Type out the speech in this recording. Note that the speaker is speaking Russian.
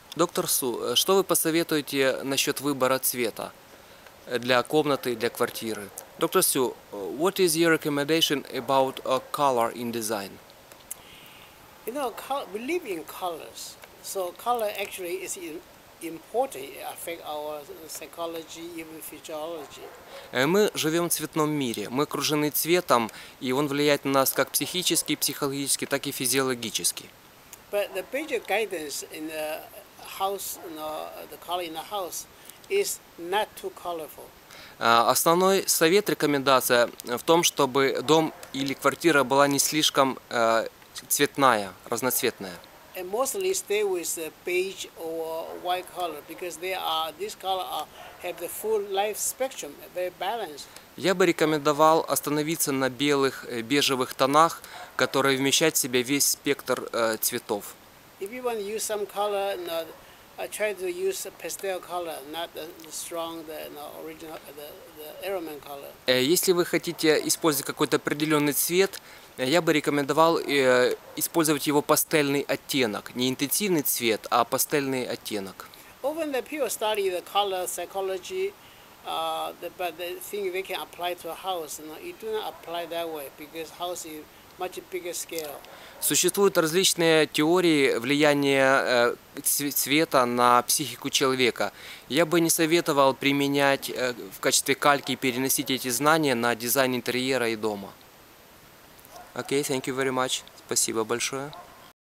Доктор Су, что вы посоветуете насчет выбора цвета для комнаты, для квартиры? Доктор Су, what is your recommendation about a color in design? You know, we live in colors, so color actually is important. It affects our psychology, even physiology. Мы живем в цветном мире, мы окружены цветом, и он влияет на нас как психически, психологически, так и физиологически. But the major guidance in the house, the color in the house, is not too colorful. Основной совет, рекомендация в том, чтобы дом или квартира была не слишком цветная, разноцветная. And mostly stay with the beige or white color because these color have the full life spectrum, very balanced. Я бы рекомендовал остановиться на белых, бежевых тонах, которые вмещают в себя весь спектр цветов. If you want to use some color, try to use a pastel color, not the strong, the original, the aromat color. Если вы хотите использовать какой-то определенный цвет, я бы рекомендовал использовать его пастельный оттенок. Не интенсивный цвет, а пастельный оттенок. Often the people study the color psychology, but they think they can apply to a house. You do not apply that way because house is much bigger scale. Существуют различные теории влияния цвета на психику человека. Я бы не советовал применять в качестве кальки и переносить эти знания на дизайн интерьера и дома. Окей, thank you very much. Спасибо большое.